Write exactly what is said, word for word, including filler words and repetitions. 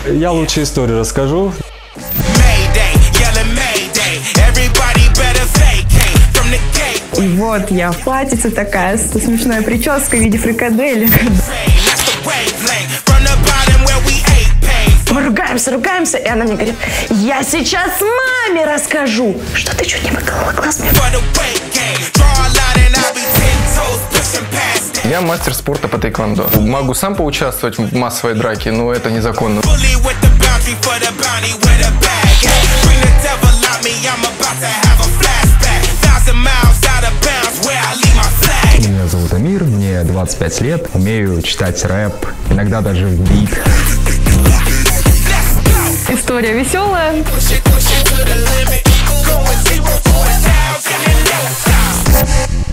Я лучше историю расскажу. И вот я в платьице такая, с смешной прической в виде фрикадели. Мы ругаемся, ругаемся, и она мне говорит: я сейчас маме расскажу, что ты чуть не выколола глаз мне. Я мастер спорта по тайквондо. Могу сам поучаствовать в массовой драке, но это незаконно. Меня зовут Амир, мне двадцать пять лет, умею читать рэп, иногда даже в бит. История веселая. Push it, push it to the limit. Going zero to a thousand and less.